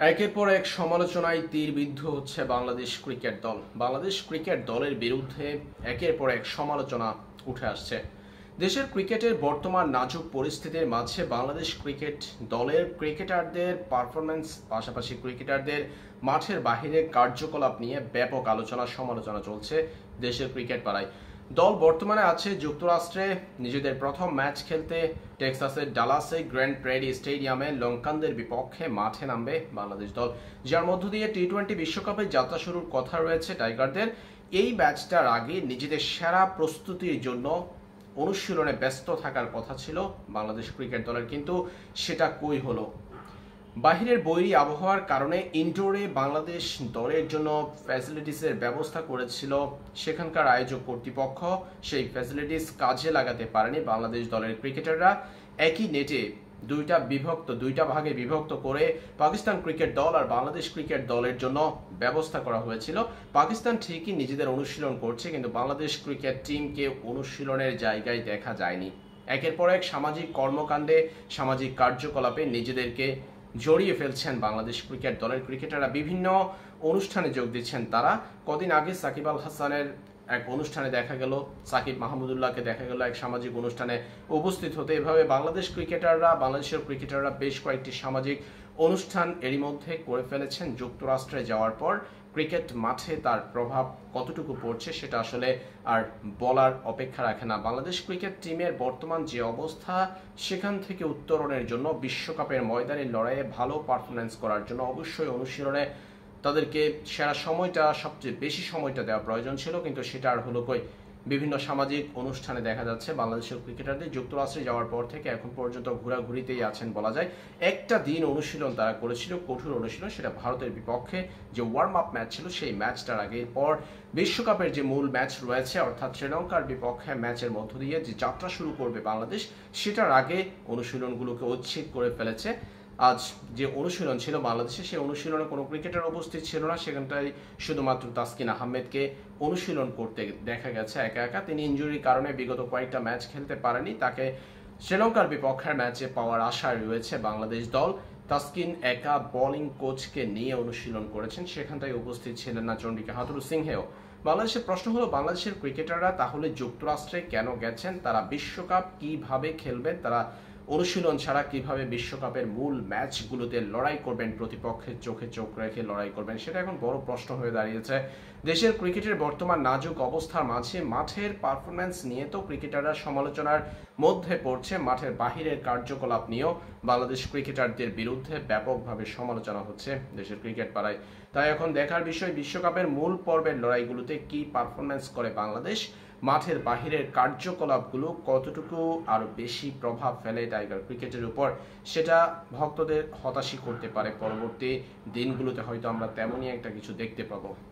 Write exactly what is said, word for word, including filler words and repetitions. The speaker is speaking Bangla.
একের পর এক সমালোচনায় তীরবিদ্ধ হচ্ছে বাংলাদেশ ক্রিকেট দল। বাংলাদেশ ক্রিকেট দলের বিরুদ্ধে একের পর এক সমালোচনা উঠে আসছে। দেশের ক্রিকেটের বর্তমান নাজুক পরিস্থিতির মাঝে বাংলাদেশ ক্রিকেট দলের ক্রিকেটারদের পারফরম্যান্স, পাশাপাশি ক্রিকেটারদের মাঠের বাহিরে কার্যকলাপ নিয়ে ব্যাপক আলোচনা সমালোচনা চলছে দেশের ক্রিকেট পাড়ায়। দল বর্তমানে আছে যুক্তরাষ্ট্রে নিজেদের প্রথম ম্যাচ খেলতে টেক্সাসের ডালাসে গ্র্যান্ড প্রেরি স্টেডিয়ামে লঙ্কানদের বিপক্ষে মাঠে নামবে বাংলাদেশ দল, যার মধ্য দিয়ে টি টোয়েন্টি বিশ্বকাপে যাত্রা শুরুর কথা রয়েছে টাইগারদের। এই ম্যাচটার আগে নিজেদের সেরা প্রস্তুতির জন্য অনুশীলনে ব্যস্ত থাকার কথা ছিল বাংলাদেশ ক্রিকেট দলের, কিন্তু সেটা কই হলো? বাহিরের বৈরী আবহাওয়ার কারণে ইনডোরে বাংলাদেশ দলের জন্য ফ্যাসিলিটিসের ব্যবস্থা করেছিল সেখানকার আয়োজক কর্তৃপক্ষ। সেই ফ্যাসিলিটিস কাজে লাগাতে পারেনি বাংলাদেশ দলের ক্রিকেটাররা। একই নেটে দুইটা বিভক্ত দুইটা ভাগে বিভক্ত করে পাকিস্তান ক্রিকেট দল আর বাংলাদেশ ক্রিকেট দলের জন্য ব্যবস্থা করা হয়েছিল। পাকিস্তান ঠিকই নিজেদের অনুশীলন করছে, কিন্তু বাংলাদেশ ক্রিকেট টিমকে অনুশীলনের জায়গায় দেখা যায়নি। একের পর এক সামাজিক কর্মকাণ্ডে, সামাজিক কার্যকলাপে নিজেদেরকে জড়িয়ে ফেলছেন বাংলাদেশ ক্রিকেট দলের ক্রিকেটাররা। বিভিন্ন অনুষ্ঠানে যোগ দিচ্ছেন তারা। কদিন আগে সাকিব আল হাসানের এক অনুষ্ঠানে দেখা গেল, সাকিব মাহমুদুল্লাহকে দেখা গেল এক সামাজিক অনুষ্ঠানে উপস্থিত হতে। এভাবে বাংলাদেশ ক্রিকেটাররা, বাংলাদেশের ক্রিকেটাররা বেশ কয়েকটি সামাজিক অনুষ্ঠান এরই মধ্যে করে ফেলেছেন। যুক্তরাষ্ট্রে যাওয়ার পর ক্রিকেট মাঠে তার প্রভাব কতটুকু পড়ছে সেটা আসলে আর বলার অপেক্ষা রাখে না। বাংলাদেশ ক্রিকেট টিমের বর্তমান যে অবস্থা, সেখান থেকে উত্তরণের জন্য বিশ্বকাপের ময়দানে লড়াইয়ে ভালো পারফরমেন্স করার জন্য অবশ্যই অনুশীলনে তাদেরকে সেরা সময়টা, সবচেয়ে বেশি সময়টা দেওয়া প্রয়োজন ছিল, কিন্তু সেটা আর হলো কই? বিভিন্ন সামাজিক অনুষ্ঠানে দেখা যাচ্ছে বাংলাদেশের ক্রিকেটারদের যুক্তরাষ্ট্রে যাওয়ার পর থেকে এখন পর্যন্ত ঘোরাঘুরিতেই আছেন বলা যায়। একটা দিন অনুশীলন তারা করেছিল, কঠোর অনুশীলন, সেটা ভারতের বিপক্ষে যে ওয়ার্ম আপ ম্যাচ ছিল সেই ম্যাচটার আগে। পর বিশ্বকাপের যে মূল ম্যাচ রয়েছে অর্থাৎ শ্রীলঙ্কার বিপক্ষে ম্যাচের মধ্য দিয়ে যে যাত্রা শুরু করবে বাংলাদেশ, সেটার আগে অনুশীলনগুলোকে উচ্ছেদ করে ফেলেছে। আজ যে অনুশীলন ছিল বাংলাদেশে, সেই অনুশীলনে কোনো ক্রিকেটার উপস্থিত ছিল না। সেখানটায় শুধুমাত্র তাসকিন আহমেদকে অনুশীলন করতে দেখা গেছে একা একা। তিনি ইনজুরির কারণে বিগত কয়েকটা ম্যাচ খেলতে পারেনি। তাকে শ্রীলঙ্কার বিপক্ষের ম্যাচে পাওয়ার আশা রয়েছে বাংলাদেশ দল। তাসকিন একা বোলিং কোচকে নিয়ে অনুশীলন করেছেন, সেখানটায় উপস্থিত ছিলেন না চন্ডিকা হাথুরু সিংহেও। বাংলাদেশের প্রশ্ন হলো, বাংলাদেশের ক্রিকেটাররা তাহলে যুক্তরাষ্ট্রে কেন গেছেন? তারা বিশ্বকাপ কিভাবে খেলবেন? তারা অনুশীলন ছাড়া কিভাবে বিশ্বকাপের মূল ম্যাচগুলোতে লড়াই করবেন, প্রতিপক্ষের চোখে চোখ রেখে লড়াই করবেন? সেটা এখন বড় প্রশ্ন হয়ে দাঁড়িয়েছে। দেশের ক্রিকেটের বর্তমান নাজুক অবস্থার মাঝে মাঠের পারফরম্যান্স নিয়ে তো ক্রিকেটাররা সমালোচনার মধ্যে পড়ছে, মাঠের বাহিরের কার্যকলাপ নিয়েও বাংলাদেশ ক্রিকেটারদের বিরুদ্ধে ব্যাপকভাবে সমালোচনা হচ্ছে দেশের ক্রিকেট পাড়ায়। তাই এখন দেখার বিষয়, বিশ্বকাপের মূল পর্বের লড়াইগুলোতে কি পারফরম্যান্স করে বাংলাদেশ, মাঠের বাহিরের কার্যকলাপগুলো কতটুকু আরো বেশি প্রভাব ফেলে টাইগার ক্রিকেটের উপর, সেটা ভক্তদের হতাশই করতে পারে। পরবর্তী দিনগুলোতে হয়তো আমরা তেমনই একটা কিছু দেখতে পাবো।